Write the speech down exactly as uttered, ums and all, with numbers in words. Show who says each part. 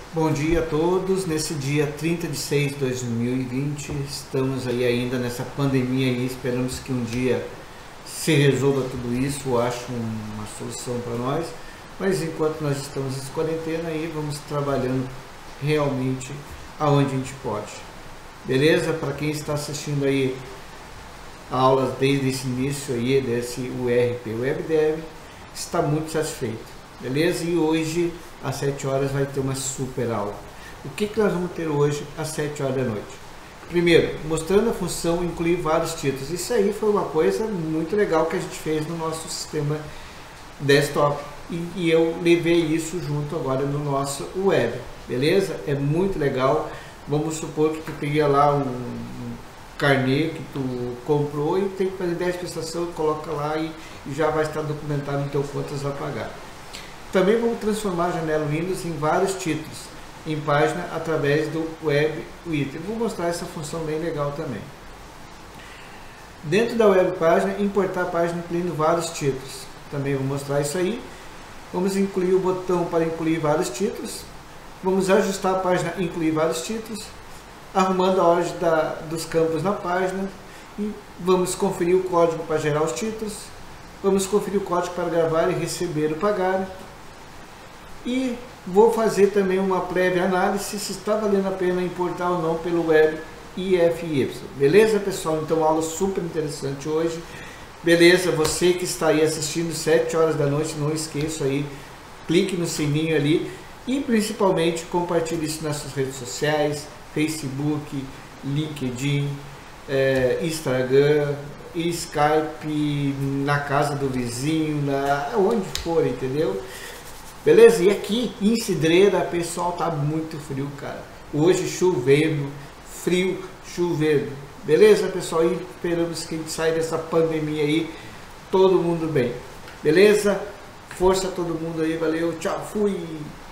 Speaker 1: Bom dia a todos, nesse dia trinta de seis de dois mil e vinte, estamos aí ainda nessa pandemia e esperamos que um dia se resolva tudo isso, ou ache uma solução para nós, mas enquanto nós estamos em quarentena aí, vamos trabalhando realmente aonde a gente pode. Beleza? Para quem está assistindo aí aulas desde esse início aí, desse U R P WebDev, está muito satisfeito. Beleza? E hoje às sete horas vai ter uma super aula. O que, que nós vamos ter hoje às sete horas da noite? Primeiro, mostrando a função incluir vários títulos. Isso aí foi uma coisa muito legal que a gente fez no nosso sistema desktop. E, e eu levei isso junto agora no nosso web. Beleza? É muito legal. Vamos supor que tu tenha lá um, um carnê que tu comprou e tem que fazer dez prestações, coloca lá e, e já vai estar documentado no teu contas a pagar. Também vamos transformar a janela Windows em vários títulos, em página, através do Web Widget. Vou mostrar essa função bem legal também. Dentro da web página, importar a página incluindo vários títulos. Também vou mostrar isso aí. Vamos incluir o botão para incluir vários títulos. Vamos ajustar a página incluir vários títulos, arrumando a ordem da, dos campos na página. E vamos conferir o código para gerar os títulos. Vamos conferir o código para gravar e receber o pagar. E vou fazer também uma prévia análise se está valendo a pena importar ou não pelo Web I F Y. Beleza, pessoal? Então, aula super interessante hoje. Beleza? Você que está aí assistindo sete horas da noite, não esqueça aí, clique no sininho ali e principalmente compartilhe isso nas suas redes sociais, Facebook, LinkedIn, eh, Instagram, Skype, na casa do vizinho, na, onde for, entendeu? Beleza? E aqui em Cidreira, pessoal, tá muito frio, cara. Hoje chovendo, frio, chovendo. Beleza, pessoal? E esperamos que a gente saia dessa pandemia aí, todo mundo bem. Beleza? Força a todo mundo aí, valeu, tchau, fui!